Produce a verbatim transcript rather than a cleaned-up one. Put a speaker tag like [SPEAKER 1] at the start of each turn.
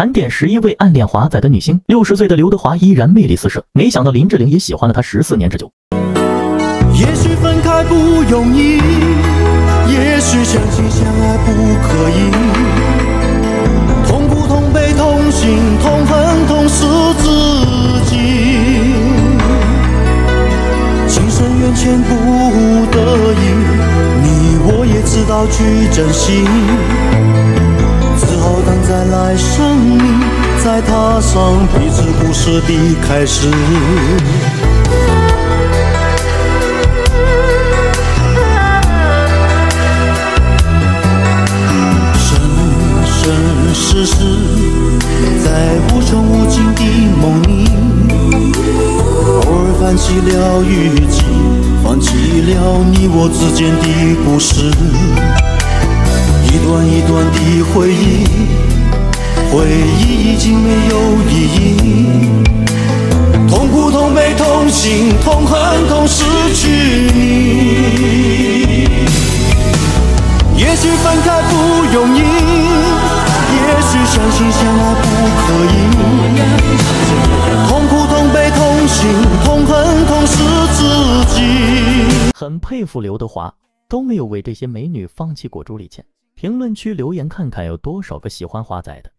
[SPEAKER 1] 盘点十一位暗恋华仔的女星，六十岁的刘德华依然魅力四射，没想到林志玲也喜欢了他十四年之久。
[SPEAKER 2] 也许分开不容易，也许相亲相爱不可以，同苦同悲同心同恨同是自己，情深缘浅不得已，你我也知道去珍惜，只好等再来生命，再踏上彼此故事的开始。世事在无穷无尽的梦里，偶尔翻起了雨季，放弃了你我之间的故事，一段一段的回忆，回忆已经没有意义，痛苦同悲同心同恨同失去你，也许分开不容易，也许相亲相爱不可以，同苦同悲同心同恨同是自己。
[SPEAKER 1] 很佩服刘德华，都没有为这些美女放弃过朱丽倩。评论区留言看看有多少个喜欢华仔的。